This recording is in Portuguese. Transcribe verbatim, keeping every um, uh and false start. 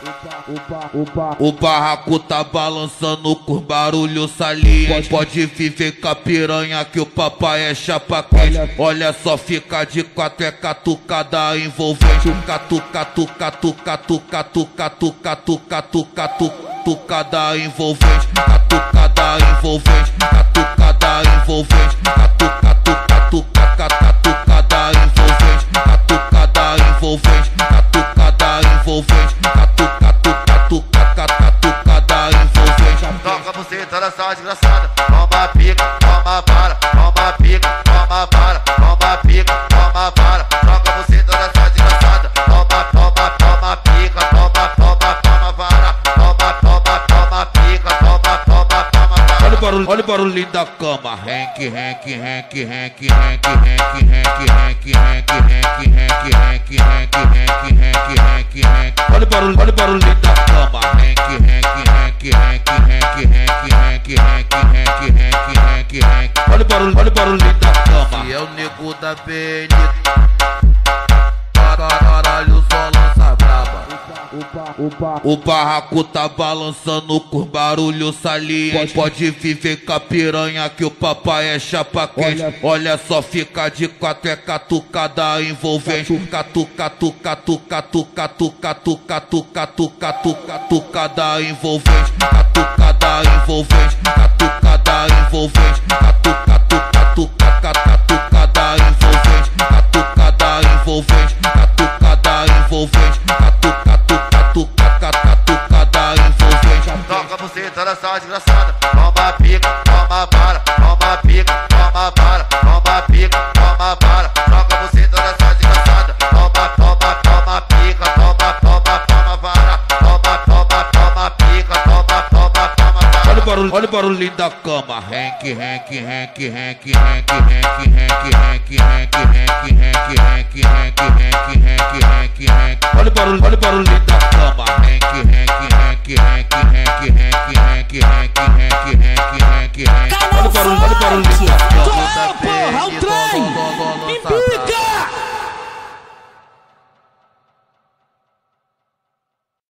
O barraco tá balançando com barulho saliente. Pode viver com a piranha que o papai é chapa quente. Olha só, fica de quatro, é catucada envolvente. Catuca, tuca, tuca, tuca, tuca, tuca, tuca, tuca, tucada envolvente. Catucada envolvente, catucada envolvente. Catuca, tuca, tuca, catucada envolvente. Catucada envolvente, catucada envolvente. Catuca, tuca, tuca, catucada envolvente. Toca você, toda essa desgraçada. Toma pica, toma para, toma pica, toma para, toma pica, toma para. Toca você, toda essa desgraçada. Toma, toma, toma pica, toma, toma, toma para. Toma, toma, toma pica, toma, toma, toma para. Olha o barulho, olha o barulho da cama. Renque, renque, renque, renque, renque, renque, renque, renque, renque, renque, renque, renque, renque, renque, renque, renque. Olha o barulho, olha o barulho da cama. Renque, renque, renque, renque, renque, renque, renque, renque, renque, renque, renque, renque. Olha o barulho, olha o barulho da cama. E é o nego da Benito. Caralho, só lança braba. O barraco tá balançando com barulho saliente. Pode viver com a piranha que o papai é chapa quente. Olha só, fica de quatro, é catucada envolvente. Catuca, tuca, tuca, tuca, tuca, tuca, tuca, tuca, tuca, tucada envolvente. Catucada envolvente, catucada envolvente. Catuca, tuca, tuca, catucada envolvente. Catucada envolvente, catucada envolvente. Catuca, tuca, tuca, catucada envolvente. Toca você, toda essa desgraçada. Toma pica, toma para, toma pica, toma para, toma pica, toma para. Toca você, toda essa desgraçada. Toma, toma, toma pica, toma, toma, toma para. Toma, toma, toma pica, toma, toma, toma para. Olha o barulho, olha o barulho da cama. Renque, renque, renque, renque, renque, renque, renque, renque, renque, renque, renque, renque, renque, renque, renque, renque. Olha o barulho, olha o barulho da cama. Renque, renque, renque, renque, renque, renque, renque, renque, renque, renque, renque, renque. Olha o barulho, olha o barulho da cama.